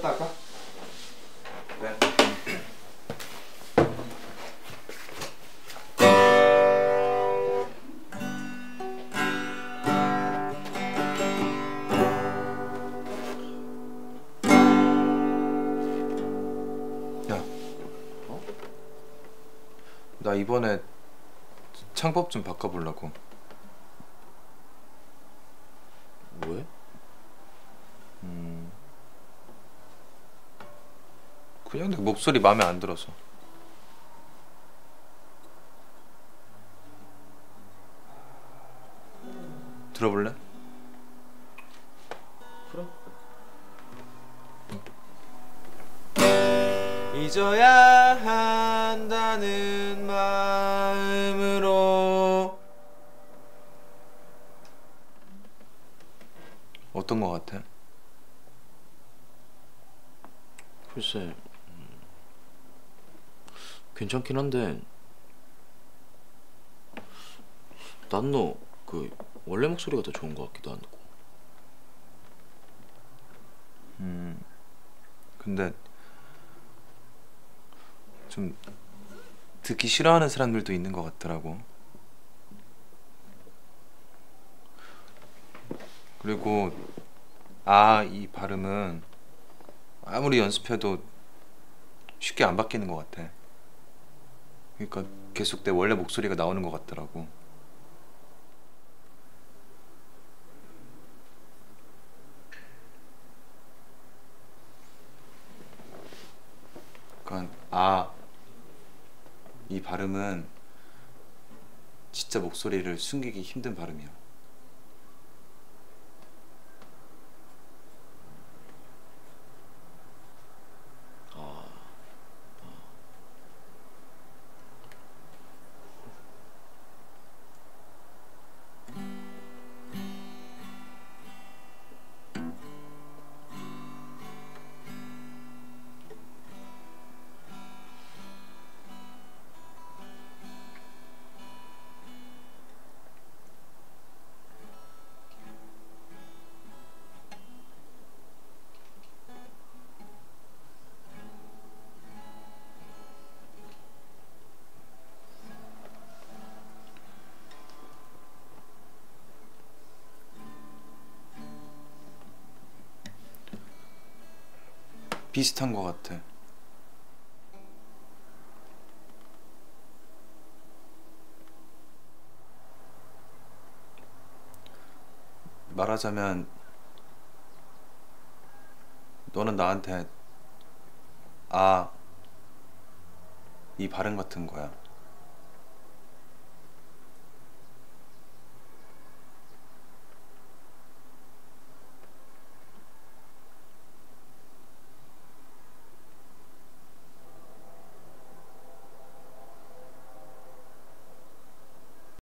쉬었다 할까? 네. 야, 나 이번에 창법 좀 바꿔보려고. 왜? 그냥 내 목소리 마음에 안 들어서. 들어볼래? 그래. 잊어야 한다는 마음으로. 어떤 거 같아? 글쎄, 괜찮긴 한데 난 너 그 원래 목소리가 더 좋은 것 같기도 하고. 근데 좀 듣기 싫어하는 사람들도 있는 것 같더라고. 그리고 이 발음은 아무리 연습해도 쉽게 안 바뀌는 것 같아. 그러니까 계속 내 원래 목소리가 나오는 것 같더라고. 그러니까 이 발음은 진짜 목소리를 숨기기 힘든 발음이야. 비슷한 것 같아. 말하자면 너는 나한테 이 발음 같은 거야.